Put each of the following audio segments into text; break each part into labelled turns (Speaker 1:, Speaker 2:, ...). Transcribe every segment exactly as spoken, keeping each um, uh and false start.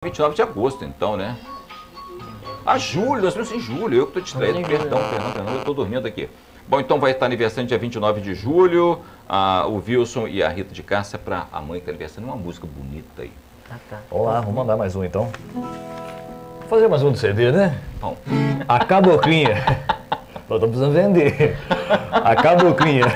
Speaker 1: vinte e nove de agosto, então, né? Ah, julho, nós estamos em julho, eu que estou distraído, perdão, perdão, perdão, eu estou dormindo aqui. Bom, então vai estar aniversário dia vinte e nove de julho, ah, o Wilson e a Rita de Cássia para a mãe que está aniversando, uma música bonita aí.
Speaker 2: Ah, tá.
Speaker 3: Olá, vamos mandar mais um então. Vou fazer mais um do C D, né?
Speaker 1: Bom.
Speaker 3: A caboclinha. Eu tô precisando vender. A caboclinha.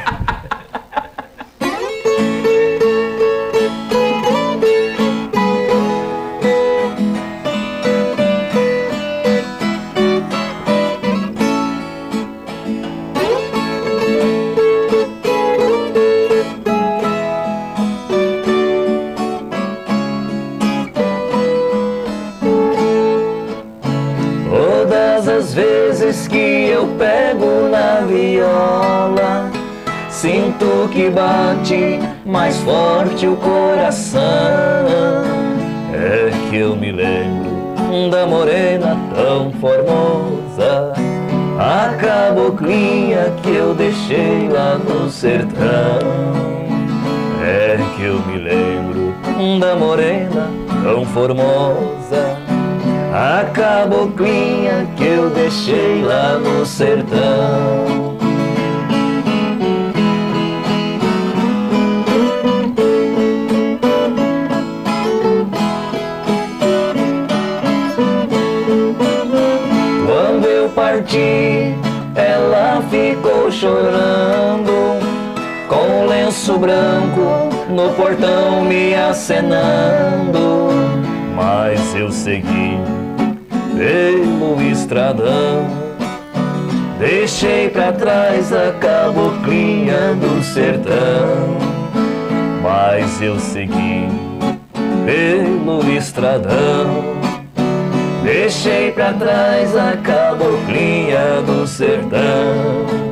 Speaker 2: As vezes que eu pego na viola, sinto que bate mais forte o coração.
Speaker 3: É que eu me lembro
Speaker 2: da morena tão formosa, a caboclinha que eu deixei lá no sertão.
Speaker 3: É que eu me lembro
Speaker 2: da morena tão formosa, a caboclinha que eu deixei lá no sertão. Quando eu parti, ela ficou chorando, com o lenço branco no portão me acenando.
Speaker 3: Mas eu segui pelo estradão,
Speaker 2: deixei pra trás a caboclinha do sertão.
Speaker 3: Mas eu segui pelo estradão,
Speaker 2: deixei pra trás a caboclinha do sertão.